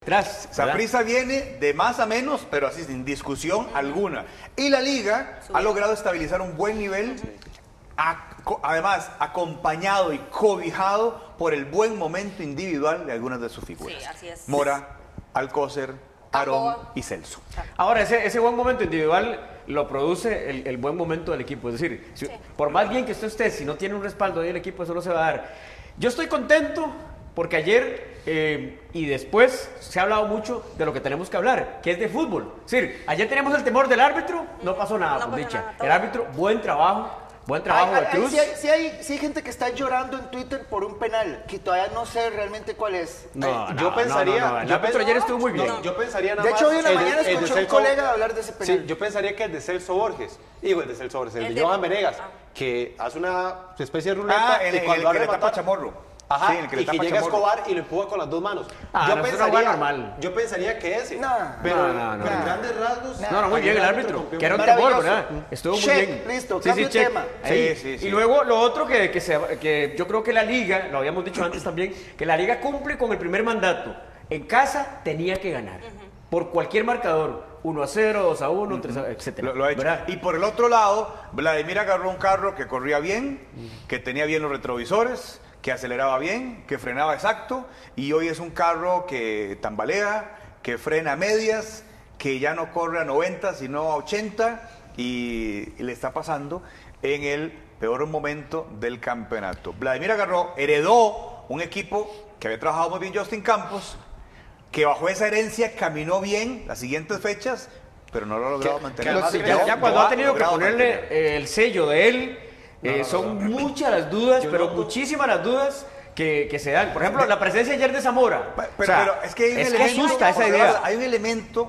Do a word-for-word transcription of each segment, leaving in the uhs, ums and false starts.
tras. Saprissa viene de más a menos, pero así sin discusión uh-huh. alguna. Y la liga Subir. ha logrado estabilizar un buen nivel, uh-huh. a, además acompañado y cobijado por el buen momento individual de algunas de sus figuras. Sí, así es. Mora, Alcócer, Aarón y Celso. Ahora, ese, ese buen momento individual lo produce el, el buen momento del equipo. Es decir, si, sí. por más bien que esté usted, si no tiene un respaldo del equipo, eso no se va a dar. Yo estoy contento porque ayer eh, y después se ha hablado mucho de lo que tenemos que hablar, que es de fútbol. Es decir, ayer teníamos el temor del árbitro, no pasó nada, no por dicha. Nada, el árbitro, buen trabajo. Buen trabajo hay, de Cruz. Sí hay, sí, hay, sí hay gente que está llorando en Twitter por un penal, que todavía no sé realmente cuál es. No, no, yo pensaría... No, no, no. El yo árbitro ayer estuvo muy bien. No, yo pensaría nada de más... hecho, hoy en la el, mañana el, escuché el un colega hablar de ese penal. Sí, yo pensaría que el de Celso Borges, digo el de Celso Borges, el, el de, de Johan Venegas, ah. que hace una especie de ruleta ah, el, y cuando el, el que le tapa Chamorro. Ajá, sí, el que y que llega a Escobar y lo empuja con las dos manos. Ah, yo, no, pensaría, no normal. yo pensaría que ese, no, pero no, no, no, en no. grandes rasgos... No, no, muy bien el árbitro, que era un temor, ¿verdad? Estuvo muy check, bien. Listo, sí, cambio sí, tema. Sí, sí, sí. Y luego lo otro que, que, se, que yo creo que la Liga, lo habíamos dicho antes también, que la Liga cumple con el primer mandato. En casa tenía que ganar, uh-huh. por cualquier marcador. uno a cero, dos a uno, tres a uno, etcétera. Lo, lo ha hecho. Y por el otro lado, Vladimir agarró un carro que corría bien, uh-huh. que tenía bien los retrovisores, que aceleraba bien, que frenaba exacto, y hoy es un carro que tambalea, que frena a medias, que ya no corre a noventa, sino a ochenta, y, y le está pasando en el peor momento del campeonato. Vladimir agarró, heredó un equipo que había trabajado muy bien Justin Campos, que bajo esa herencia caminó bien las siguientes fechas, pero no lo ha logrado mantener. Que, ya, ya cuando ha tenido que ponerle mantener. el sello de él, Eh, no, son no, no, muchas las dudas, Yo pero no, muchísimas las dudas que, que se dan. Por ejemplo, la presencia ayer de Zamora. Pero, o sea, pero es que hay un es elemento, que asusta esa idea. Hay un elemento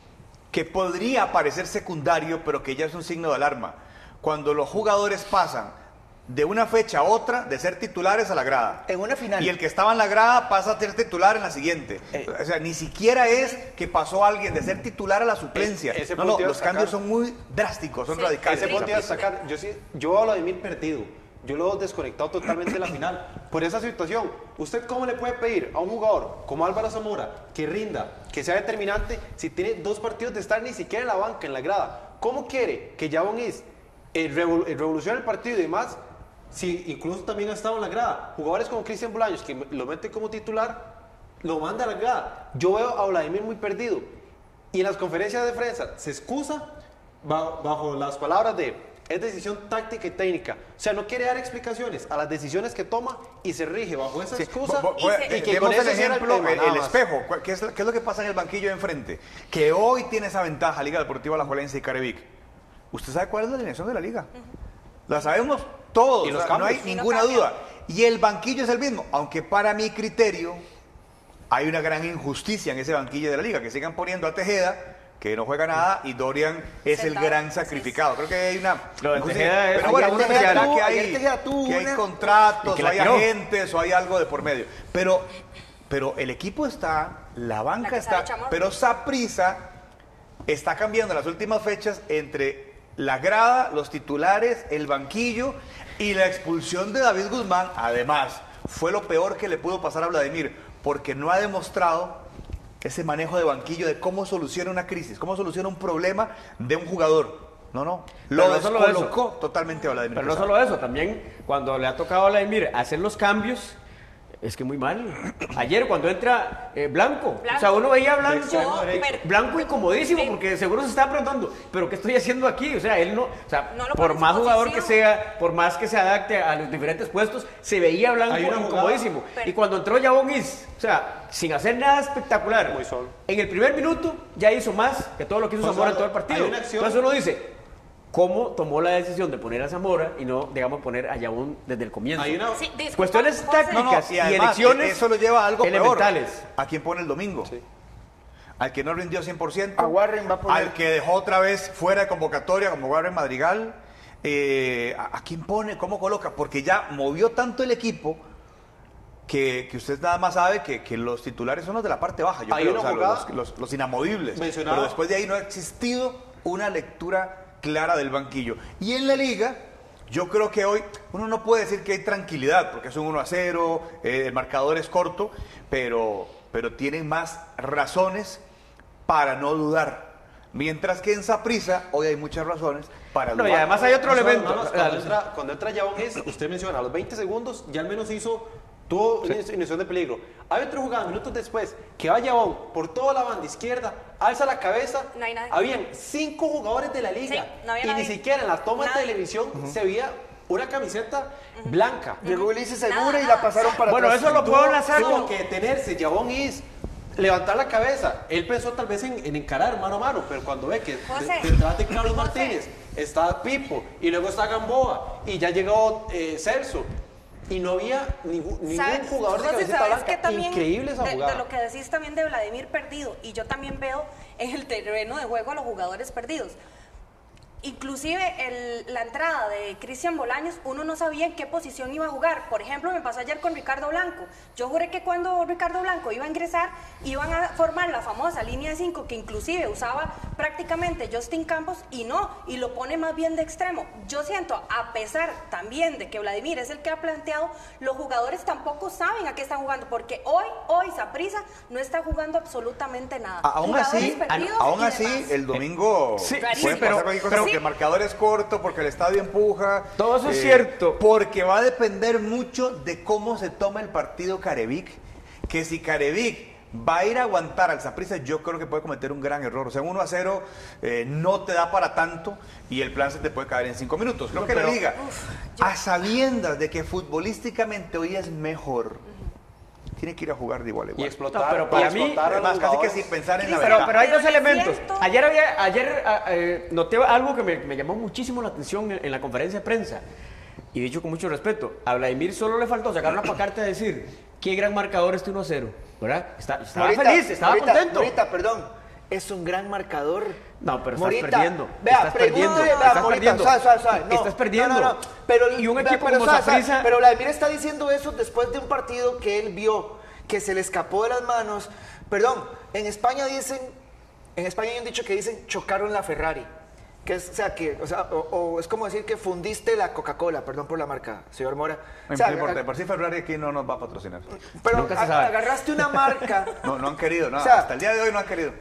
que podría parecer secundario, pero que ya es un signo de alarma. Cuando los jugadores pasan de una fecha a otra de ser titulares a la grada. En una final. Y el que estaba en la grada pasa a ser titular en la siguiente. Eh. O sea, ni siquiera es que pasó alguien de ser titular a la suplencia. Ese no, no, los sacar. cambios son muy drásticos, son sí, radicales. Ese punto de sacar, yo sí, yo a Vladimir perdido. Yo lo he desconectado totalmente de la final. Por esa situación, ¿usted cómo le puede pedir a un jugador como Álvaro Zamora que rinda, que sea determinante, si tiene dos partidos de estar ni siquiera en la banca, en la grada? ¿Cómo quiere que Javon Is el, revol el revolucione el partido y demás? Si incluso también ha estado en la grada. Jugadores como Cristian Bolaños, que lo mete como titular, lo manda a la grada. Yo veo a Vladimir muy perdido. Y en las conferencias de prensa se excusa bajo, bajo las palabras de es decisión táctica y técnica. O sea, no quiere dar explicaciones a las decisiones que toma y se rige bajo esa excusa. Sí, y, se, y que con ese el ejemplo, el, tema, el, el espejo. ¿Qué es, ¿Qué es lo que pasa en el banquillo de enfrente? Que hoy tiene esa ventaja Liga Deportiva Alajuelense y Carevic. ¿Usted sabe cuál es la alineación de la Liga? Uh-huh. La sabemos todos, o sea, no hay ninguna duda. Y el banquillo es el mismo, aunque para mi criterio hay una gran injusticia en ese banquillo de la Liga, que sigan poniendo a Tejeda, que no juega nada, y Dorian es Sentado. el gran sacrificado. Creo que hay una... Lo de Tejeda es... Pero bueno, uno pensará tú, que hay, tú, que hay contratos, o hay agentes, o hay algo de por medio. Pero, pero el equipo está, la banca la está, pero Saprissa está cambiando en las últimas fechas entre la grada, los titulares, el banquillo y la expulsión de David Guzmán. Además, fue lo peor que le pudo pasar a Vladimir, porque no ha demostrado ese manejo de banquillo de cómo soluciona una crisis, cómo soluciona un problema de un jugador. No, no, lo no descolocó totalmente a Vladimir. Pero no solo eso, también cuando le ha tocado a Vladimir hacer los cambios, es que muy mal. Ayer cuando entra eh, Blanco, Blanco, o sea, uno veía a Blanco, eh, Blanco incomodísimo, porque seguro se estaba preguntando, ¿pero qué estoy haciendo aquí? O sea, él no, o sea, no por más jugador que sea, por más que se adapte a los diferentes puestos, se veía Blanco incomodísimo. Pero, y cuando entró Javon Is, o sea, sin hacer nada espectacular, muy solo. En el primer minuto ya hizo más que todo lo que hizo pues Zamora en todo el partido. Entonces uno dice, ¿cómo tomó la decisión de poner a Zamora y no, digamos, poner a Javon desde el comienzo? Hay una... sí, disculpa, cuestiones tácticas no, no, y, y además, elecciones eso lo lleva a algo elementales. Peor. ¿A quién pone el domingo? Sí. Al que no rindió cien por ciento, a Warren va a poner... al que dejó otra vez fuera de convocatoria como Warren Madrigal, eh, ¿a, ¿a quién pone? ¿Cómo coloca? Porque ya movió tanto el equipo que, que usted nada más sabe que, que los titulares son los de la parte baja, yo creo, o sea, los, los, los inamovibles. Mencionaba. Pero después de ahí no ha existido una lectura clara del banquillo. Y en la liga, yo creo que hoy uno no puede decir que hay tranquilidad, porque es un uno a cero, eh, el marcador es corto, pero pero tienen más razones para no dudar. Mientras que en Saprissa hoy hay muchas razones para No, dudar. y además hay otro No, elemento. no, no, cuando, entra, cuando entra Jabón es, usted menciona, a los veinte segundos ya al menos hizo, tuvo una iniciación de peligro. Hay otro jugador minutos después que va Jabón por toda la banda izquierda, alza la cabeza. No hay nadie. Habían cinco jugadores de la liga Sí, no había y nadie. ni siquiera en la toma Nadie. de televisión se veía una camiseta blanca. Llegó Ulises Segura Nada, y nada. la pasaron para Bueno, atrás. eso lo puedo enlazar Tuvo con... que detenerse, Jabón is levantar la cabeza. Él pensó tal vez en, en encarar mano a mano, pero cuando ve que de- José. detrás de Carlos José. Martínez está Pipo y luego está Gamboa y ya llegó eh, Celso y no había ningún, ningún ¿Sabes? jugador de José, camiseta ¿sabes blanca. qué también Increíble esa de, jugada. de lo que decís también de Vladimir perdido, y yo también veo en el terreno de juego a los jugadores perdidos. Inclusive el- la entrada de Cristian Bolaños, uno no sabía en qué posición iba a jugar. Por ejemplo, me pasó ayer con Ricardo Blanco. Yo juré que cuando Ricardo Blanco iba a ingresar, iban a formar la famosa línea de cinco que inclusive usaba prácticamente Justin Campos, y no, y lo pone más bien de extremo. Yo siento, a pesar también de que Vladimir es el que ha planteado, los jugadores tampoco saben a qué están jugando, porque hoy, hoy Saprissa no está jugando absolutamente nada. A- Aún Jugadores así, perdidos aún y así, demás. el domingo Sí, puede sí, pasar pero- cualquier cosa pero- porque el marcador es corto, porque el estadio empuja. Todo eso es cierto. Porque va a depender mucho de cómo se toma el partido Carevic. Que si Carevic va a ir a aguantar al Saprissa, yo creo que puede cometer un gran error. O sea, uno a cero eh, no te da para tanto y el plan se te puede caer en cinco minutos. Creo No, que pero- le diga, Uf, yo- a sabiendas de que futbolísticamente hoy es mejor, tiene que ir a jugar de igual a Y igual. explotar, No, pero y para mí, explotar a los Además, casi que jugadores. sin pensar en la Pero, verdad. pero hay dos Pero elementos. siento- Ayer, había, ayer ah, eh, noté algo que me, me llamó muchísimo la atención en, en la conferencia de prensa. Y dicho con mucho respeto, a Vladimir solo le faltó sacar una pancarte a decir qué gran marcador este uno a cero. ¿Verdad? Está- estaba Morita, feliz, estaba Morita, contento. Morita, perdón. Es un gran marcador. No, pero estás Morita, perdiendo. Vea, estás perdiendo. pregúntale, vea, Estás Morita, perdiendo. suave, suave, suave, no, Estás perdiendo. No, no, no. Pero, y un vea, equipo pero, como suave, suave, Saprissa. pero Vladimir está diciendo eso después de un partido que él vio, que se le escapó de las manos. Perdón, en España dicen, en España hay un dicho que dicen chocaron la Ferrari. Que es, o sea, que, o, sea, o, o es como decir que fundiste la Coca-Cola, perdón por la marca, señor Mora. O sea, No importa, por si Ferrari aquí no nos va a patrocinar. pero Nunca se a- sabe. agarraste una marca. No, no han querido, no, O sea, hasta el día de hoy no han querido.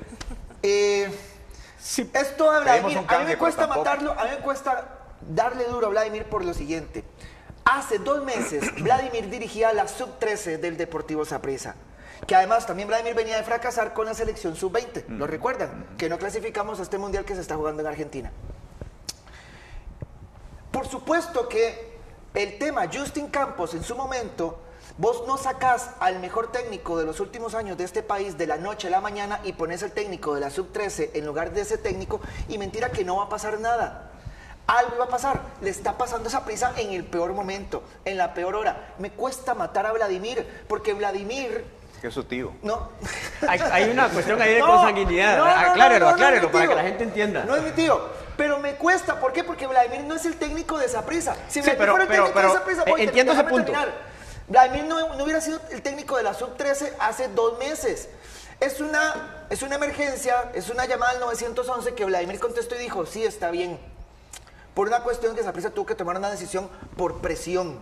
Eh, Sí, esto a Pedimos Vladimir, un a mí cambio, me cuesta pero tampoco. matarlo, a mí me cuesta darle duro a Vladimir por lo siguiente. Hace dos meses, Vladimir dirigía la sub trece del Deportivo Saprissa, que además también Vladimir venía de fracasar con la selección sub veinte. ¿Lo recuerdan? Que no clasificamos a este mundial que se está jugando en Argentina. Por supuesto que el tema Justin Campos en su momento, vos no sacás al mejor técnico de los últimos años de este país de la noche a la mañana y pones el técnico de la sub trece en lugar de ese técnico, y mentira que no va a pasar nada. Algo iba a pasar, le está pasando esa prisa en el peor momento, en la peor hora. Me cuesta matar a Vladimir, porque Vladimir, Que es su tío. no... hay, hay una cuestión ahí de No, consanguinidad. no, no, no, aclárelo, no, no, aclárelo, no es mi para que tío. la gente entienda. No es mi tío, pero me cuesta, ¿por qué? Porque Vladimir no es el técnico de Saprissa. Si Sí, Vladimir pero- fuera el pero- técnico pero, de Saprissa, eh, voy, entiendo ese déjame punto. terminar. Vladimir no, no hubiera sido el técnico de la sub trece hace dos meses. Es una, es una emergencia, es una llamada al nueve once que Vladimir contestó y dijo, sí, está bien. Por una cuestión que Saprissa tuvo que tomar una decisión por presión.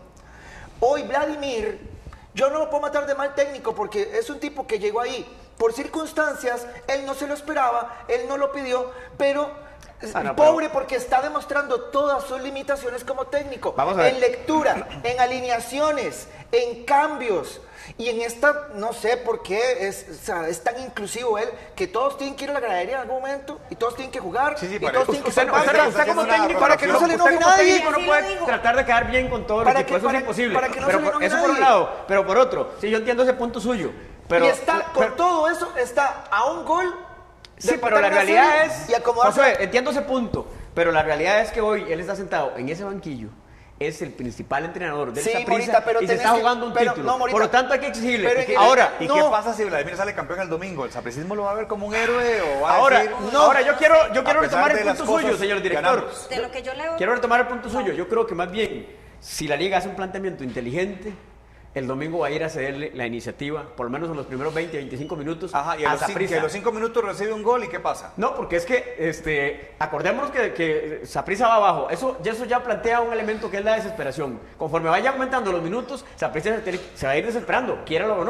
Hoy Vladimir, yo no lo puedo matar de mal técnico porque es un tipo que llegó ahí por circunstancias, él no se lo esperaba, él no lo pidió, pero Ah, no, pobre pero- porque está demostrando todas sus limitaciones como técnico. Vamos a ver. En lectura, en alineaciones, en cambios. Y en esta, no sé por qué, es, o sea, es tan inclusivo él, que todos tienen que ir a la gradería en algún momento, y todos tienen que jugar, Sí, sí, y para- todos tienen que Usted, ser no- usted, bancas. usted como haciendo una técnico, para que no se le usted enoje como nadie. técnico no Así puede lo dijo. tratar de quedar bien con todo el Para equipo, que- eso es para- imposible. para que no pero se le por, enoje eso por un nadie. lado, pero por otro, sí, yo entiendo ese punto suyo. Pero, y está, con pero- todo eso, está a un gol. de Sí, pero empatar la una realidad serie es, Y acomodarse. Josué, entiendo ese punto, pero la realidad es que hoy él está sentado en ese banquillo, es el principal entrenador del Sí, Saprissa Morita, pero y se tenés está que- jugando un pero- título. no, Morita, Por lo tanto hay que exigirle. pero en el- Ahora, ¿Y No. qué pasa si Vladimir sale campeón el domingo? ¿El sapricismo lo va a ver como un héroe o va a ahora, decir, no, ahora yo quiero, yo a quiero pesar retomar de el las punto cosas, suyo, señor director. ganamos? De lo que yo leo. Quiero retomar el punto suyo. Yo creo que más bien, si la liga hace un planteamiento inteligente, el domingo va a ir a cederle la iniciativa, por lo menos en los primeros veinte, veinticinco minutos, Ajá, y a, a los, cinco, Saprissa. que a los cinco minutos recibe un gol y ¿qué pasa? No, porque es que, este, acordémonos que, que Saprissa va abajo. Eso, ya- eso ya plantea un elemento que es la desesperación. Conforme vaya aumentando los minutos, Saprissa se, tiene- se va a ir desesperando, quiéralo o no.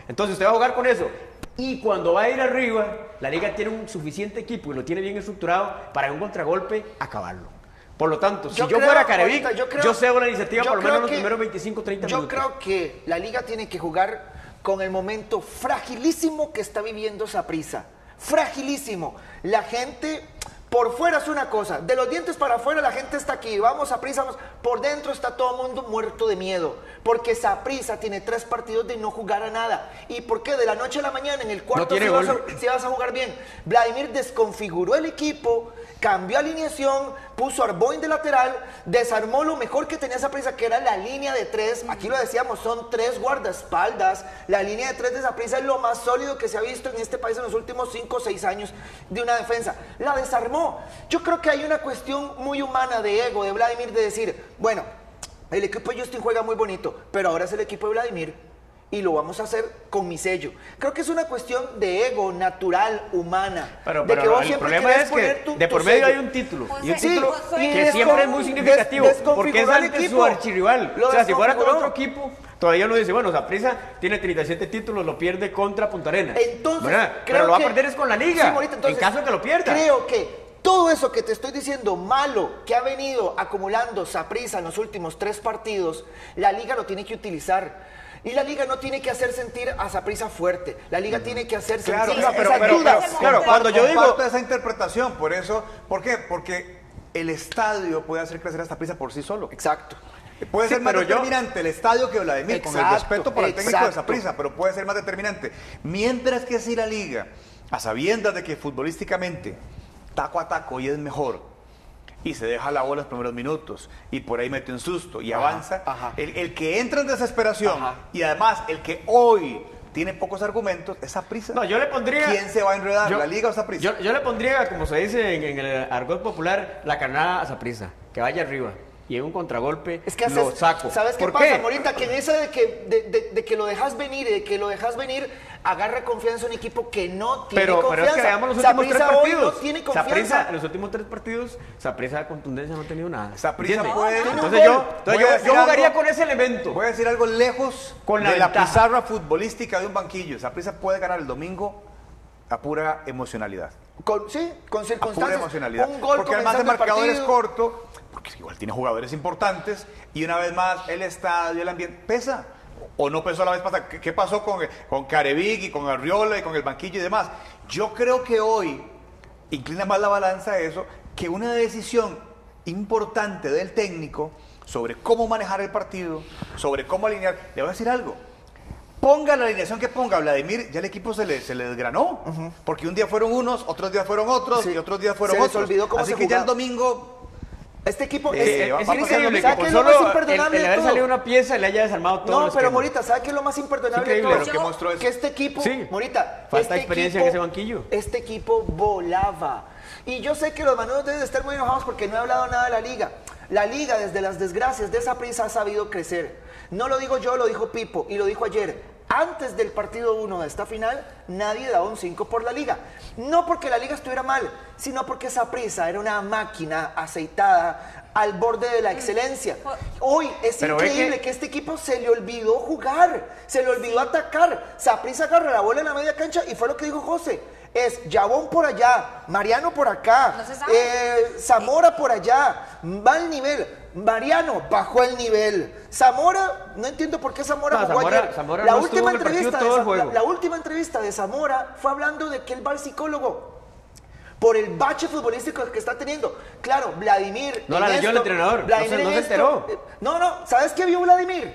Entonces usted va a jugar con eso. Y cuando va a ir arriba, la liga tiene un suficiente equipo y lo tiene bien estructurado para en un contragolpe acabarlo. Por lo tanto, si yo, yo creo, fuera Carevic, ahorita, yo, creo, yo cedo la iniciativa por lo menos los primeros veinticinco, treinta minutos. Yo creo que la liga tiene que jugar con el momento fragilísimo que está viviendo Saprissa. Fragilísimo. La gente... Por fuera es una cosa, de los dientes para afuera la gente está aquí, vamos a prisa, vamos. Por dentro está todo el mundo muerto de miedo, porque Saprissa tiene tres partidos de no jugar a nada. ¿Y por qué? De la noche a la mañana, en el cuarto, no si, vas a, si vas a jugar bien. Vladimir desconfiguró el equipo, cambió alineación, puso a Arboin de lateral, desarmó lo mejor que tenía Saprissa, que era la línea de tres. Aquí lo decíamos, son tres guardaespaldas. La línea de tres de Saprissa es lo más sólido que se ha visto en este país en los últimos cinco o seis años de una defensa. La desarmó. Yo creo que hay una cuestión muy humana de ego de Vladimir, de decir, bueno, el equipo de Justin juega muy bonito, pero ahora es el equipo de Vladimir y lo vamos a hacer con mi sello. Creo que es una cuestión de ego natural, humana. Pero, de pero que vos el siempre problema es que tu, de por tu medio sello. hay un título. José, y un título José, que siempre es muy significativo, des, porque es ante su archirrival. Lo O sea, si fuera con desconfiguró. otro equipo, todavía uno dice, bueno, Saprissa tiene treinta y siete títulos, lo pierde contra Punta Arenas. Entonces, ¿verdad? creo Pero lo va que- a perder es con la liga, Sí, Morita, entonces, en caso de que lo pierda. Creo que todo eso que te estoy diciendo malo que ha venido acumulando Saprissa en los últimos tres partidos, la liga lo tiene que utilizar. Y la liga no tiene que hacer sentir a Saprissa fuerte. La liga tiene que hacer Claro, sentir no, pero, esas pero, dudas. pero, claro, cuando yo digo- comparto esa interpretación, por eso, ¿por qué? Porque el estadio puede hacer crecer a Saprissa por sí solo. Exacto. Puede Sí, ser más pero yo- determinante el estadio que Vladimir, con el Exacto, respeto por el técnico de exacto. Saprissa, pero puede ser más determinante. Mientras que si la liga, a sabiendas de que futbolísticamente taco a taco y es mejor, y se deja la bola los primeros minutos, y por ahí mete un susto y Ajá, avanza, ajá. El, el que entra en desesperación, Ajá. y además el que hoy tiene pocos argumentos, es Saprissa. No, yo le pondría... ¿Quién se va a enredar, yo- la liga o Saprissa? Yo, yo le pondría, como se dice en, en el argot popular, la carnada a Saprissa, que vaya arriba. Y en un contragolpe Es que lo haces, saco. ¿sabes qué ¿Por pasa, qué? Morita? Que en esa de que, de, de- de que lo dejas venir, de que lo dejas venir, agarra confianza en un equipo que no tiene Pero, pero confianza. es que veamos los últimos tres Saprissa hoy partidos. no tiene confianza. Saprissa, en los últimos tres partidos, Saprissa de contundencia no ha tenido nada. Saprissa ¿Entiende? puede- Entonces yo, entonces Voy a yo, decir yo jugaría algo- con ese elemento. Voy a decir algo lejos Con la de la ventaja. pizarra futbolística de un banquillo. Saprissa puede ganar el domingo a pura emocionalidad. Con, sí, con A pura circunstancias. emocionalidad. Un gol porque además el comenzando marcador es partido. corto, porque igual tiene jugadores importantes, y una vez más el estadio, el ambiente, pesa. O no pesó la vez pasada. ¿Qué, qué pasó con, con Carevic y con Arriola y con el banquillo y demás? Yo creo que hoy inclina más la balanza a eso que una decisión importante del técnico sobre cómo manejar el partido, sobre cómo alinear. Le voy a decir algo. Ponga la alineación que ponga Vladimir, ya el equipo se le, se le desgranó. Porque un día fueron unos, otros días fueron otros, Sí. y otros días fueron Se les otros. olvidó cómo Así se que ya el jugaba. domingo Este equipo Eh, es, va- es va increíble pasando. que ¿Sabe con qué es lo solo más el, imperdonable el de haber todo? salido una pieza le haya desarmado todo No, el pero esquema. Morita, ¿sabe qué es lo más imperdonable de Increíble todo? lo que mostró eso. Que este equipo, Sí. Morita, Falta este experiencia equipo- en ese banquillo. Este equipo volaba. Y yo sé que los manudos deben de estar muy enojados porque no he hablado nada de la liga. La liga, desde las desgracias de Saprissa, ha sabido crecer. No lo digo yo, lo dijo Pipo y lo dijo ayer. Antes del partido uno de esta final, nadie daba un cinco por la liga. No porque la liga estuviera mal, sino porque Saprissa era una máquina aceitada al borde de la excelencia. Hoy es Pero ve increíble que- que... este equipo se le olvidó jugar, se le olvidó atacar. Saprissa agarra la bola en la media cancha y fue lo que dijo José. Es Yabón por allá, Mariano por acá, No se sabe. eh, Zamora por allá, va el nivel. Mariano bajó el nivel. Zamora, no entiendo por qué Zamora No, jugó Zamora- ayer. Zamora la no última estuvo en el partido entrevista todo de el Za- juego. la, la última entrevista de Zamora fue hablando de que él va al psicólogo por el bache futbolístico que está teniendo. Claro, Vladimir. No en la leyó esto- el entrenador, no Vladimir se- no en se esto- enteró. eh, No, no, ¿sabes qué vio Vladimir?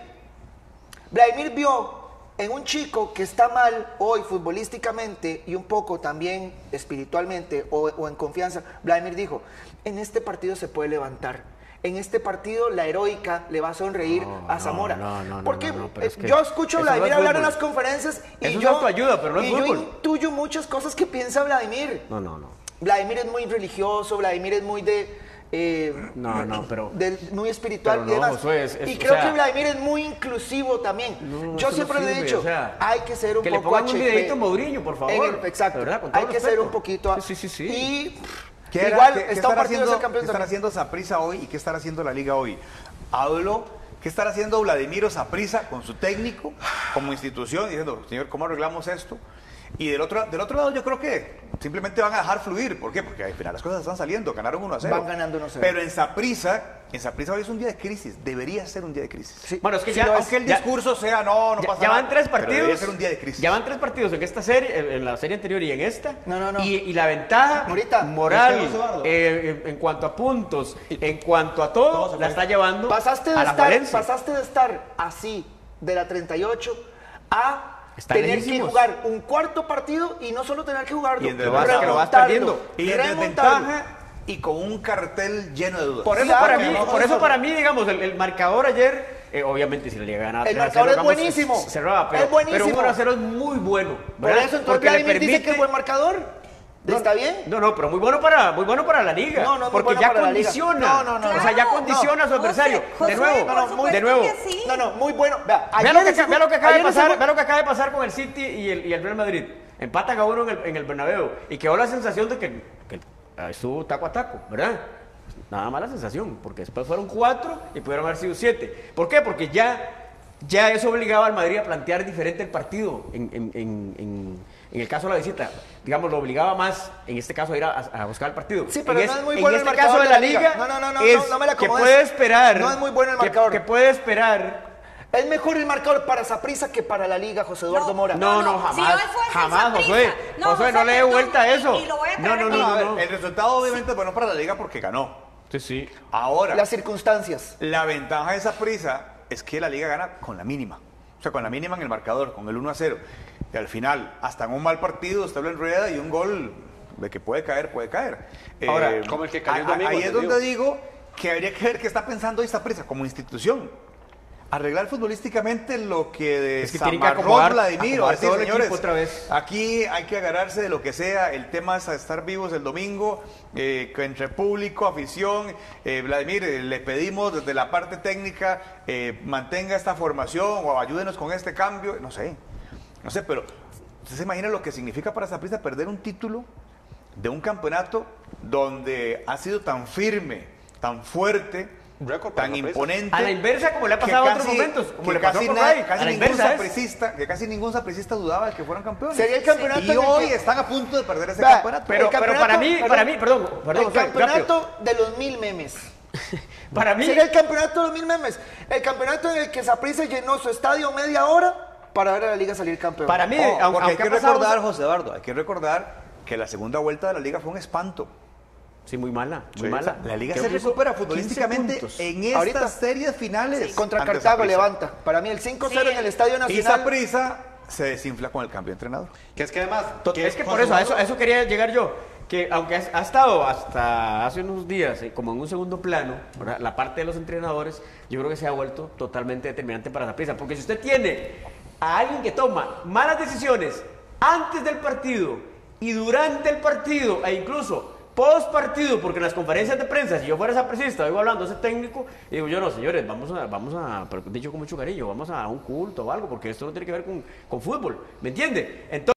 Vladimir vio en un chico que está mal hoy futbolísticamente y un poco también espiritualmente o, o en confianza. Vladimir dijo, en este partido se puede levantar. En este partido la heroica le va a sonreír No, a no, Zamora. no, no, no, Porque no, no, pero es eh, que yo escucho a eso no Vladimir es hablar en fútbol. las conferencias y Eso es yo, autoayuda, pero no es y yo fútbol. intuyo muchas cosas que piensa Vladimir. No, no, no. Vladimir es muy religioso, Vladimir es muy de... eh, No, no, pero- del- muy espiritual pero y no, demás. Josué, es- es- y o creo sea- que Vladimir es muy inclusivo también. No, Yo eso siempre no le he sirve, dicho, o sea, hay que ser un que le poco pongan un H P. videito a Mourinho, por favor. En el- exacto. De verdad, con todo hay que respeto. ser un poquito... Sí, sí, sí, sí. Y ¿Qué era- igual qué- qué está un estará partido de haciendo, ser campeón ¿qué estará también. haciendo Saprissa hoy y qué estará haciendo la liga hoy? Hablo ¿Qué estará haciendo Vladimiro Saprissa con su técnico, como institución, diciendo, señor, ¿cómo arreglamos esto? Y del otro, del otro lado yo creo que simplemente van a dejar fluir. ¿Por qué? Porque al final las cosas están saliendo, ganaron uno a cero. Van ganando uno a cero. Pero en Saprissa, en Saprissa hoy es un día de crisis, debería ser un día de crisis. Sí. Bueno, es que Sí, ya, lo es. Aunque el ya- discurso sea, no, no ya, pasa ya nada. van tres pero partidos. debería ser un día de crisis. Ya van tres partidos en esta serie, en- en la serie anterior y en esta. No, no, no. Y, y la ventaja Morita, moral, es que Eduardo. eh, en, en cuanto a puntos, en cuanto a todo, la está llevando Pasaste de, a la estar, Valencia. pasaste de estar así, de la treinta y ocho, a Están tener lejísimos. que jugar un cuarto partido y no solo tener que jugarlo, Y en Lo vas- que lo vas perdiendo. Y en desventaja y con un cartel lleno de dudas. Por eso, Claro, para que mí, no, por no, eso no. para mí, digamos, el, el marcador ayer, eh, obviamente si le llega a ganar El tres a marcador cero, es digamos, buenísimo. se- cerraba, pero, Es buenísimo. pero un uno a cero es muy bueno. Por ¿verdad? eso entonces Porque le Vladimir dice permite- que es buen marcador. No, ¿Está bien? No, no, pero muy bueno para, muy bueno para la liga. No, no es muy porque bueno ya para la liga. condiciona. No, no, no, O sea, ya Claro. condiciona a su No, adversario. José, José, de nuevo, por no, no, supuesto de nuevo. que sí. No, no, muy bueno. Vea, Vea ayer lo, que, ese- vea lo que acaba de ayer ese pasar, fue- vea lo que acaba de pasar con el City y el, y el Real Madrid. Empatan a uno en el, en el Bernabéu y quedó la sensación de que, que ah, estuvo taco a taco, ¿verdad? Nada más la sensación, porque después fueron cuatro y pudieron haber sido siete. ¿Por qué? Porque ya, ya eso obligaba al Madrid a plantear diferente el partido en, en, en, en- en el caso de la visita. Digamos, lo obligaba más, en este caso, a ir a, a buscar el partido. Sí, pero en no es- es muy en bueno el este marcador caso de de la la liga, liga. No, no, no, no, es no, no me la que acomodes. puede esperar. No es muy bueno el que- marcador. Que, puede esperar. Es mejor el marcador para Saprissa que para la liga, José Eduardo No, Mora. No, no, no, jamás. si hoy fuese el jamás, Saprissa. Josué. No, Josué, no José, le dé perdón, vuelta a eso. y- y lo voy a no, traer no, aquí. no, A no, ver, no. el resultado obviamente es bueno para la liga porque ganó. Sí, sí. Ahora, Las circunstancias. la ventaja de esa prisa es que la liga gana con la mínima. O sea, con la mínima en el marcador, con el uno a cero. Y al final, hasta en un mal partido, usted lo enreda y un gol de que puede caer, puede caer. Ahora, como el que cayó el a- a- domingo, Ahí es te donde digo. digo que habría que ver qué está pensando esta prisa como institución. Arreglar futbolísticamente lo que Es que tienen que desamarró acomodar- Vladimir. acomodar Decir, todo el señores, equipo otra vez. aquí hay que agarrarse de lo que sea. El tema es a estar vivos el domingo, eh, que entre público, afición. Eh, Vladimir, eh, le pedimos desde la parte técnica, eh, mantenga esta formación o ayúdenos con este cambio. No sé, no sé, pero ¿usted se imagina lo que significa para Saprissa perder un título de un campeonato donde ha sido tan firme, tan fuerte, Récord para tan Saprissa. imponente? A la inversa, como le ha que pasado a otros casi- momentos, como que le pasó casi con nadie- Ray, casi a la ningún inversa es. sapricista, que casi ningún sapricista dudaba de que fueran campeones. Sería el campeonato Y en el hoy que- están a punto de perder ese Vea, campeonato. Pero, El pero para campeonato- mí, perdón. para mí, perdón, perdón, El Josué, rápido. campeonato de los mil memes. Para mí, Sería el campeonato de los mil memes. El campeonato en el que Saprissa llenó su estadio media hora para ver a la liga salir campeón. para mí, Oh, aunque, porque hay aunque que ha pasado- recordar, José Eduardo, hay que recordar que la segunda vuelta de la liga fue un espanto. Sí, muy mala, muy Sí, mala. La liga Que se puso recupera quince futbolísticamente puntos. en estas Ahorita. series finales. Contra ante Cartago Saprissa. levanta. Para mí el cinco cero Sí. en el Estadio Y Nacional. Saprissa se desinfla con el cambio de entrenador. Que es que además... Es que por José eso, a eso, Eduardo- a eso quería llegar yo. Que aunque ha, ha estado hasta hace unos días eh, como en un segundo plano, ¿verdad? La parte de los entrenadores, yo creo que se ha vuelto totalmente determinante para Saprissa. Porque si usted tiene a alguien que toma malas decisiones antes del partido y durante el partido e incluso post partido, porque en las conferencias de prensa, si yo fuera sapricista, oigo hablando ese técnico y digo yo, no señores, vamos a, vamos a, pero dicho con mucho cariño, vamos a un culto o algo, porque esto no tiene que ver con, con fútbol, ¿me entiende? Entonces